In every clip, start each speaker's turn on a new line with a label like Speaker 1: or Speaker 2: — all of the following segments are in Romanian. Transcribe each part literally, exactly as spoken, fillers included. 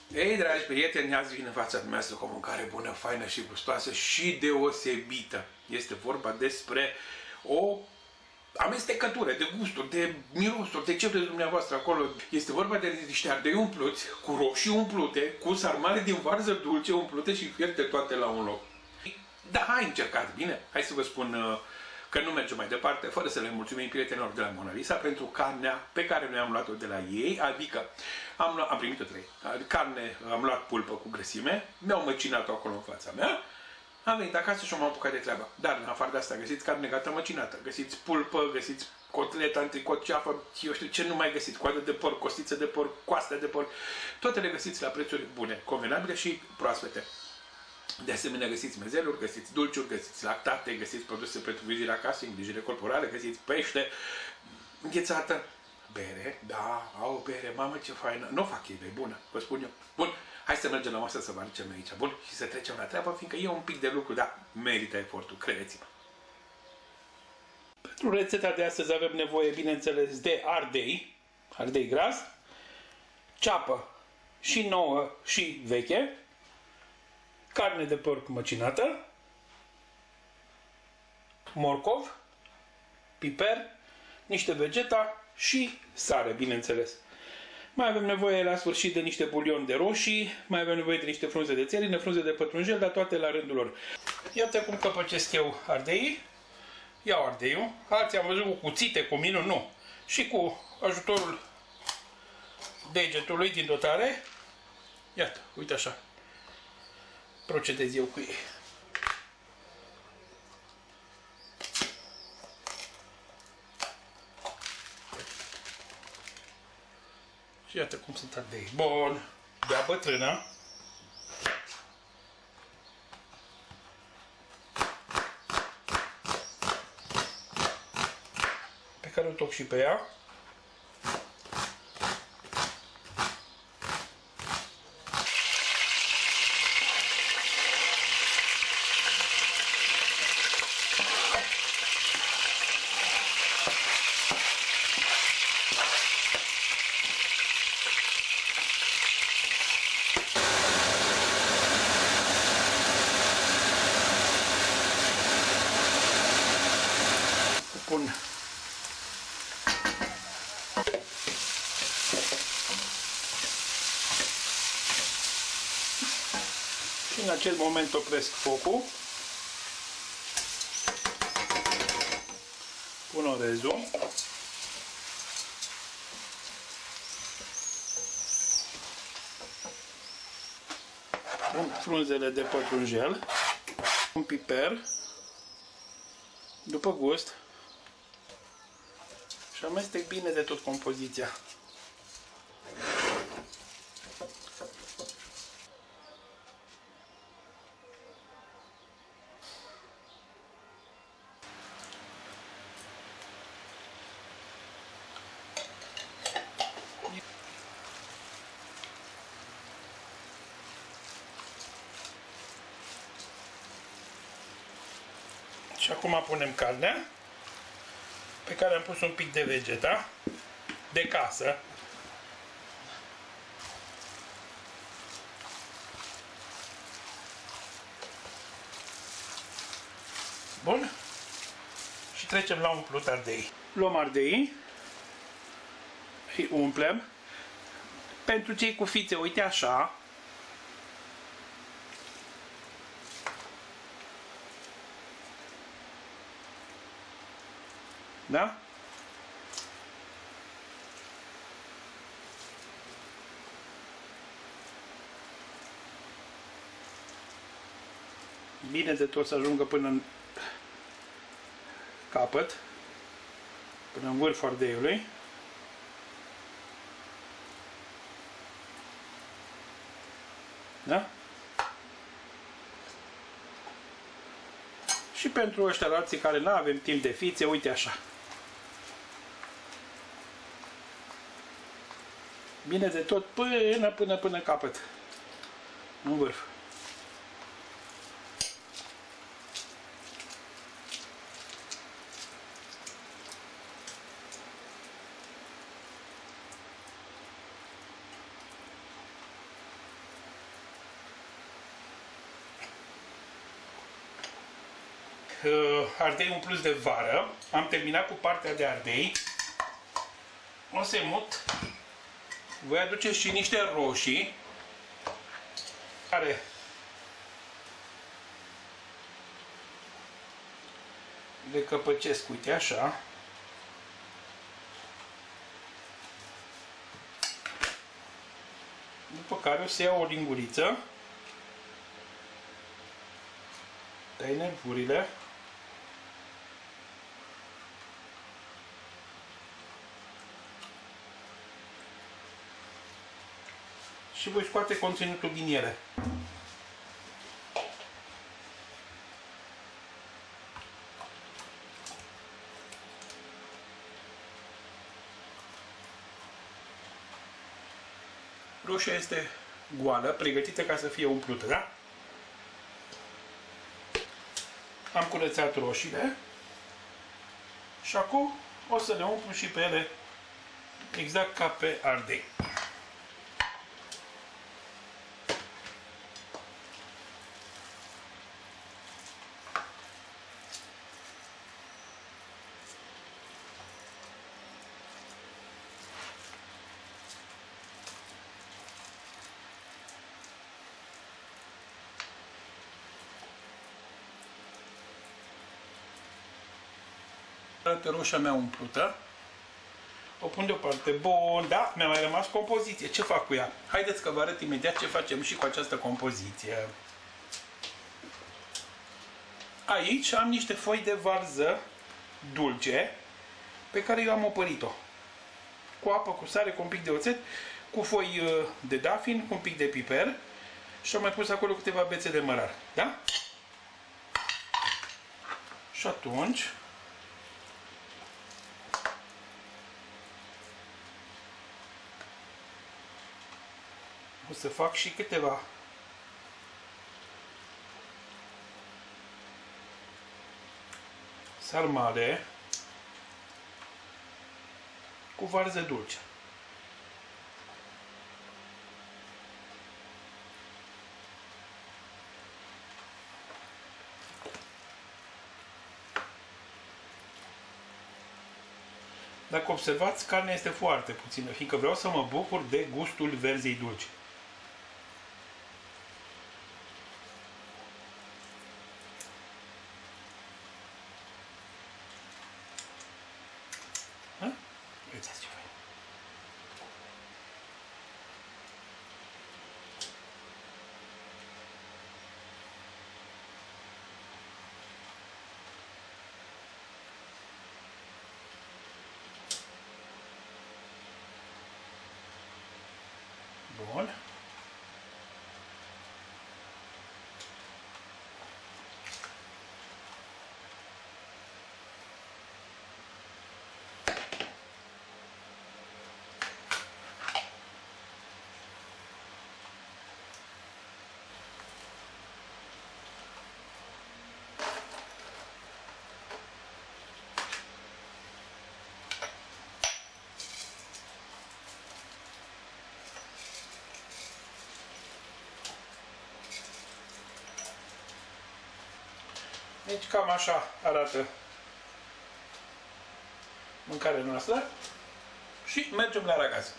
Speaker 1: Ei, dragi prieteni, azi vin în fața dumneavoastră cu o mâncare bună, faină și gustoasă și deosebită. Este vorba despre o amestecătură de gusturi, de mirosuri, de ce vreți dumneavoastră acolo. Este vorba de niște ardei umpluți, cu roșii umplute, cu sarmale din varză dulce umplute și fierte toate la un loc. Da, hai încercați, bine? Hai să vă spun uh, că nu mergem mai departe, fără să le mulțumim prietenilor de la Mona Lisa pentru carnea pe care noi am luat-o de la ei, adică am, luat, am primit-o trei. Carne, am luat pulpă cu grăsime, mi-au măcinat-o acolo în fața mea, am venit acasă și m-am apucat de treabă. Dar în afară de asta găsiți carne gata măcinată, găsiți pulpă, găsiți cotlet, antricot, ceafă, eu știu ce nu mai găsiți, coadă de porc, costiță de porc, coastă de porc, toate le găsiți la prețuri bune, convenabile și proaspete. De asemenea, găsiți mezeluri, găsiți dulciuri, găsiți lactate, găsiți produse pentru îngrijire acasă, îngrijire corporală, găsiți pește, înghețată, bere, da, au bere, mamă ce faină, nu o fac ei, e bună, vă spun eu. Bun, hai să mergem la masă să vă aducem aici, bun, și să trecem la treabă, fiindcă e un pic de lucru, dar merită efortul, credeți-mă. Pentru rețeta de astăzi avem nevoie, bineînțeles, de ardei, ardei gras, ceapă și nouă și veche, carne de porc măcinată, morcov, piper, niște vegeta și sare, bineînțeles. Mai avem nevoie la sfârșit de niște bulion de roșii, mai avem nevoie de niște frunze de țelină, frunze de pătrunjel, dar toate la rândul lor. Iată cum căpăcesc eu ardeii. Iau ardeiul, alții am văzut cu cuțite, cu minuni, nu. Și cu ajutorul degetului din dotare, iată, uite așa, procedez eu cu ei. Și iată cum sunt ardei. Bun, de-a bătrână. Pe care o toc și pe ea. Pun și în acel moment opresc focul, pun orezul, pun frunzele de pătrunjel, un piper, după gust, și amestec bine de tot compoziția. Și acum punem carnea, pe care am pus un pic de vegeta, de casă. Bun. Și trecem la umplut ardei. Luăm ardei, îi umplem. Pentru cei cu fițe, uite așa. Da? Bine de tot să ajungă până în capăt, până în vârful ardeiului. Da? Și pentru ăștia alții care nu avem timp de fițe, uite așa. Bine de tot până, până, până capăt. În vârf. uh, ardei un plus de vară. Am terminat cu partea de ardei. O să mut. Voi aduce și niște roșii care le căpăcesc, uite așa. După care o să iau o linguriță, tai nervurile și voi scoate conținutul din ele. Roșia este goală, pregătită ca să fie umplută, da? Am curățat roșiile și acum o să le umplu și pe ele exact ca pe ardei. Arată roșia mea umplută. O pun deoparte. Bun, da, mi-a mai rămas compoziție. Ce fac cu ea? Haideți că vă arăt imediat ce facem și cu această compoziție. Aici am niște foi de varză dulce pe care eu am opărit-o. Cu apă, cu sare, cu un pic de oțet, cu foi de dafin, cu un pic de piper și am mai pus acolo câteva bețe de mărar. Da? Și atunci o să fac și câteva sarmale cu varză dulce. Dacă observați, carnea este foarte puțină, fiindcă vreau să mă bucur de gustul verzei dulci. Uitați ce fain. Bun. Deci cam așa arată mâncarea noastră și mergem la ragaz.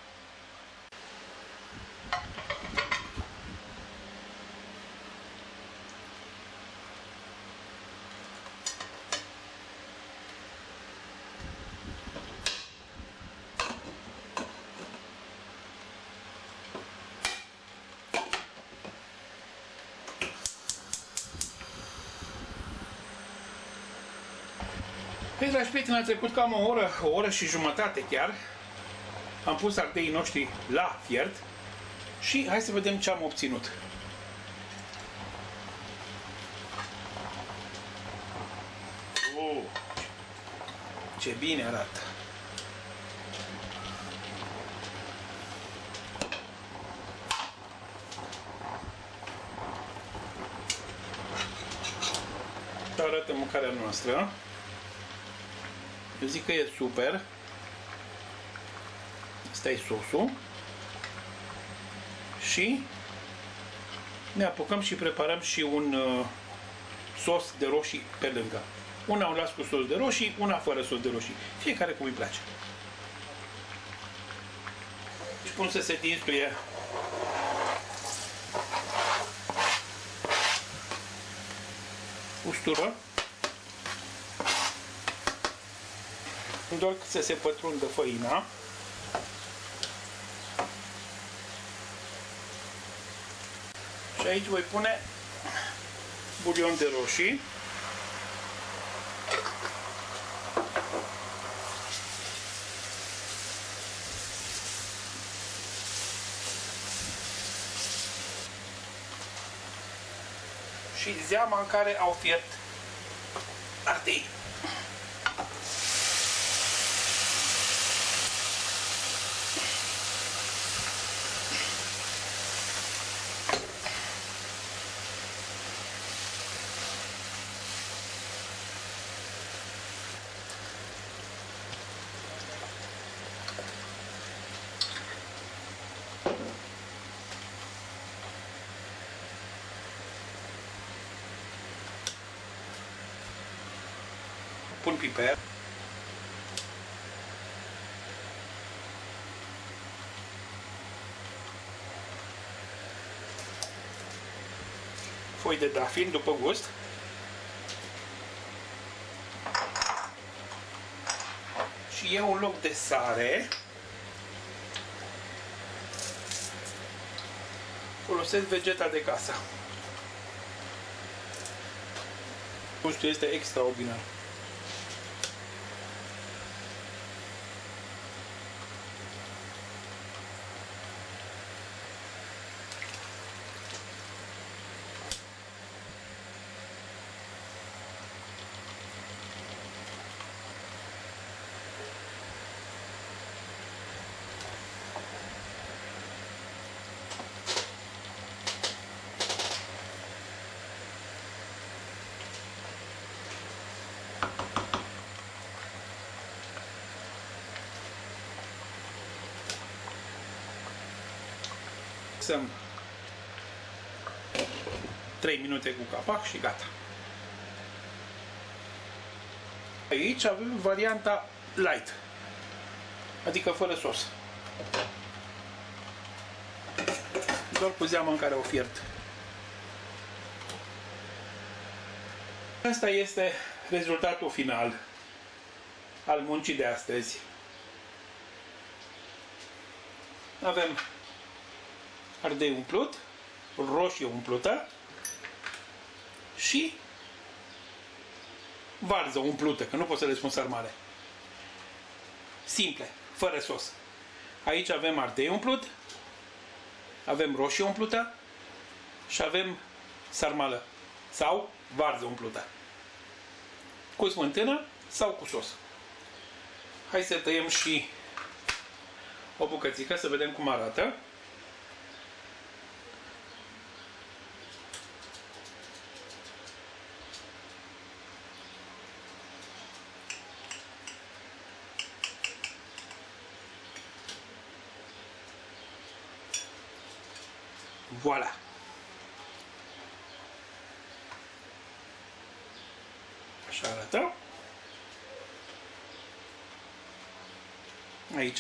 Speaker 1: Păi, dragi prieteni, a trecut cam o oră, o oră și jumătate chiar. Am pus ardeii noștri la fiert și hai să vedem ce am obținut. Oh, ce bine arată! Arată mâncarea noastră. Eu zic că e super. Asta e sosul. Și ne apucăm și preparăm și un uh, sos de roșii pe lângă. Una o las cu sos de roșii, una fără sos de roșii. Fiecare cum îi place. Și pun să se dinstuie ustură. Doar să se pătrundă făina. Și aici voi pune bulion de roșii. Și zeama în care au fiert ardei. Pun piper. Foi de dafin după gust. Și iau un loc de sare. Folosesc vegeta de casă. Gustul este extraordinar. Lăsăm trei minute cu capac și gata. Aici avem varianta light, adică fără sos. Doar cu zeama în care o fiert. Asta este rezultatul final al muncii de astăzi. Avem ardei umplut, roșie umplută și varză umplută, că nu pot să le spun sarmale. Simple, fără sos. Aici avem ardei umplut, avem roșie umplută și avem sarmală sau varză umplută. Cu smântână sau cu sos. Hai să tăiem și o bucățică să vedem cum arată. Voilà. Așa arată. Aici.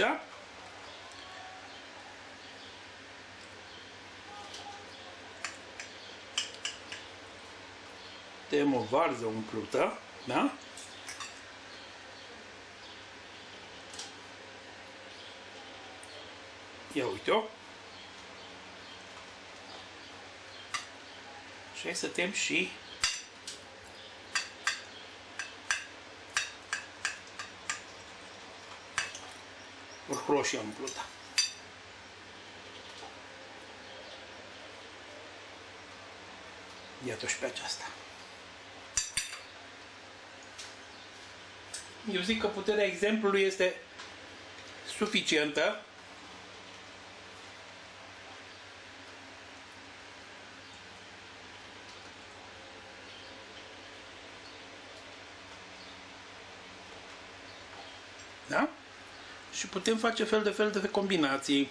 Speaker 1: Tăiem o varză umplută, da? Ia uite-o. Și hai să tem și roșie umplută. Iată și pe aceasta. Eu zic că puterea exemplului este suficientă. Da? Și putem face fel de fel de combinații.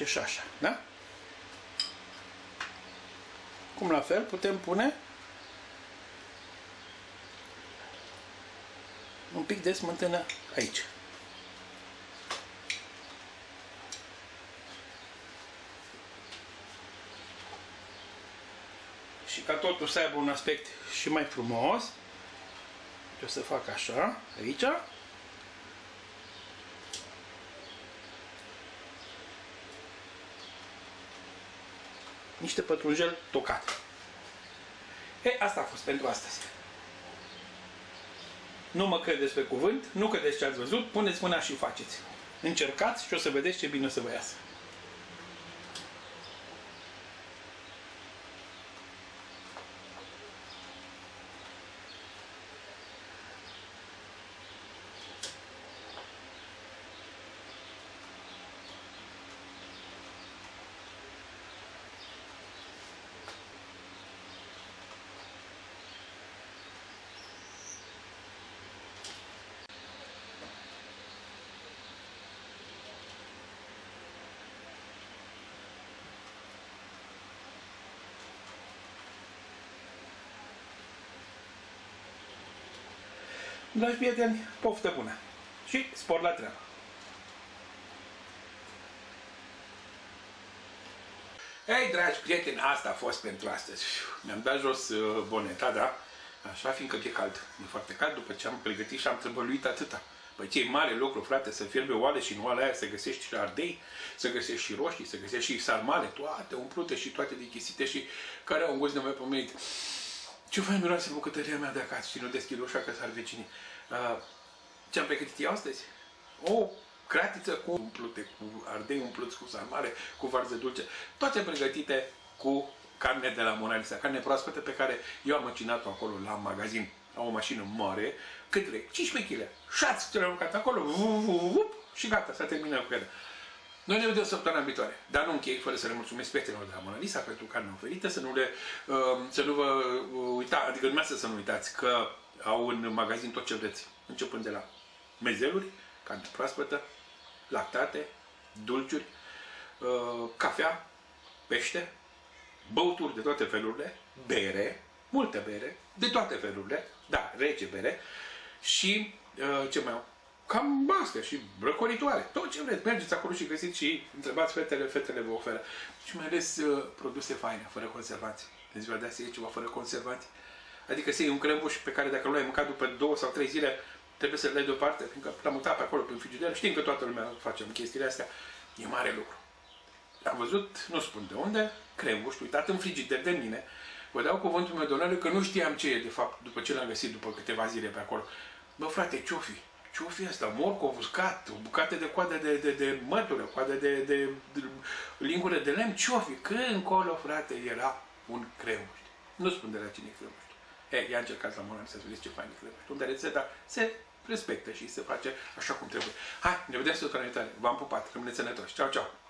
Speaker 1: face și așa, da? Cum la fel putem pune un pic de smântână aici. Și ca totul să aibă un aspect și mai frumos, o să fac așa, aici. Niște pătrunjel tocate. E, asta a fost pentru astăzi. Nu mă credeți pe cuvânt, nu credeți ce ați văzut, puneți mâna și faceți. Încercați și o să vedeți ce bine o să vă iasă. Dragi prieteni, poftă bună și spor la treabă! Ei, dragi prieteni, asta a fost pentru astăzi. Mi-am dat jos uh, boneta, da? Așa, fiindcă e cald. E foarte cald după ce am pregătit și am trăbăluit atâta. Păi ce e mare lucru, frate, să fierbe oale și în oalea aia să găsești și ardei, să găsești și roșii, să găsești și sarmale, toate umplute și toate dichesite și care au un gust nemaipomenit. Ce fain miroase bucătăria mea de acasă și nu deschid ușa că s-ar vecinii. Uh, ce am pregătit eu astăzi? O cratiță cu umplute, cu ardei umpluți, cu sarmale, cu varză dulce. Toate pregătite cu carne de la Mona Lisa, carne proaspătă pe care eu am măcinat-o acolo la magazin. Am o mașină mare, cât vrei, cincisprezece kilograme. Șați, ți le-am aruncat acolo, vup, vup, vup, și gata, s-a terminat cu ele. Noi ne vedem săptămâna viitoare, dar nu închei fără să le mulțumesc prietenilor de la Mona Lisa pentru carnea oferită, să nu le, uh, să nu vă uita, adică dumneavoastră să nu uitați că au în magazin tot ce vreți, începând de la mezeluri, carne proaspătă, lactate, dulciuri, uh, cafea, pește, băuturi de toate felurile, bere, multe bere, de toate felurile, da, rece bere și uh, ce mai au? Cam bască și răcoritoare, tot ce vreți, mergeți acolo și găsiți și întrebați fetele, fetele vă oferă. Și mai ales uh, produse faine, fără conservanți. De ziua de astăzi e ceva fără conservanți. Adică să iei un crembuș pe care dacă nu l-ai mâncat după două sau trei zile, trebuie să-l dai deoparte, fiindcă l-am mutat pe acolo, prin frigider. Știm că toată lumea face chestiile astea. E mare lucru. Am văzut, nu spun de unde, crembuș, uitat în frigider de mine. Vă dau cuvântul meu de onoare că nu știam ce e, de fapt, după ce l-am găsit după câteva zile pe acolo. Bă, frate, ce-o fi? Ce-o fi asta? Morcov uscat, o bucată de coadă de, de, de mătură, coadă de, de, de lingură de lemn, ce-o fi? Că încolo, frate, era un crembuș. Nu spun de la cine e crembuș. E, i-a încercat la Mona Lisa să vedeți ce fain e crembuș. Unde rețeta se respectă și se face așa cum trebuie. Hai, ne vedem săptămâna viitoare. V-am pupat, rămâneți sănătoși. Ceau, ceau!